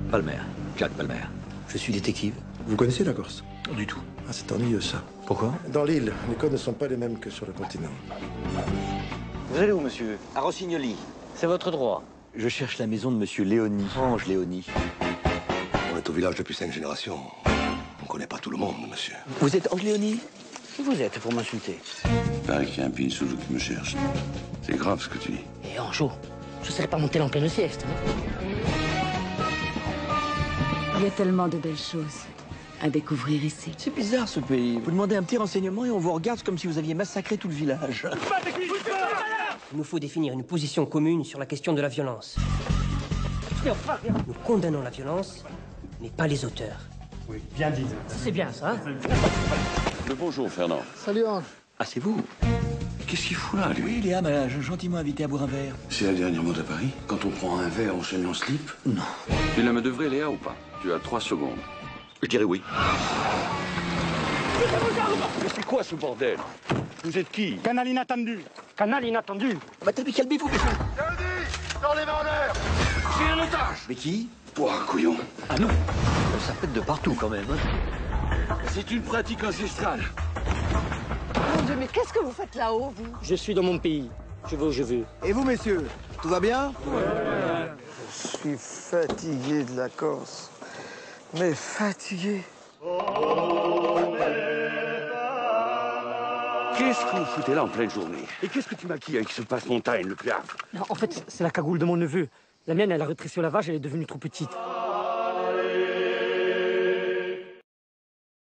Palmer, Jack Palmer. Je suis détective. Vous connaissez la Corse? Du tout. Ah, c'est ennuyeux, ça. Pourquoi? Dans l'île, les codes ne sont pas les mêmes que sur le continent. Vous allez où, monsieur? À Rossignoli. C'est votre droit. Je cherche la maison de monsieur Léonie. Ange Léonie. On est au village depuis 5 générations. On connaît pas tout le monde, monsieur. Vous êtes Ange Léonie? Qui vous êtes pour m'insulter? Il paraît qu'il y a un pinsoulou qui me cherche. C'est grave ce que tu dis. Et Anjo, je serais pas monté en pleine sieste. Il y a tellement de belles choses à découvrir ici. C'est bizarre, ce pays. Vous demandez un petit renseignement et on vous regarde comme si vous aviez massacré tout le village. Il nous faut définir une position commune sur la question de la violence. Nous condamnons la violence, mais pas les auteurs. Oui, bien dit. C'est bien ça, hein? Le bonjour, Fernand. Salut, Ange. Ah, c'est vous? Qu'est-ce qu'il fout là, lui? Oui, Léa m'a gentiment invité à boire un verre. C'est la dernière mode à Paris? Quand on prend un verre, on se met en slip? Non. Tu la me devrais, Léa, ou pas? Tu as 3 secondes. Je dirais oui. Mais c'est quoi ce bordel? Vous êtes qui? Canal inattendu. Canal inattendu. Bah, calmez-vous, monsieur. Dans les vendeurs! C'est un otage! Mais qui? Pouah, couillon. Ah non. Ça pète de partout, quand même. Hein. C'est une pratique ancestrale. Mon Dieu, mais qu'est-ce que vous faites là-haut, vous? Je suis dans mon pays. Je vais où je veux. Et vous, messieurs, tout va bien? Je suis fatigué de la Corse. Mais fatigué. Qu'est-ce que vous foutez là en pleine journée? Et qu'est-ce que tu maquilles avec ce passe-montagne, le Piaf? Non, en fait, c'est la cagoule de mon neveu. La mienne, elle a rétréci au lavage, elle est devenue trop petite.